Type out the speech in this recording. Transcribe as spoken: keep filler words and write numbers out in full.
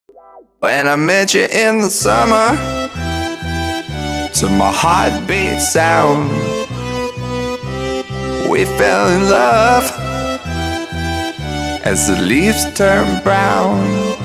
When I met you in the summer, to my heartbeat sound, we fell in love as the leaves turn brown.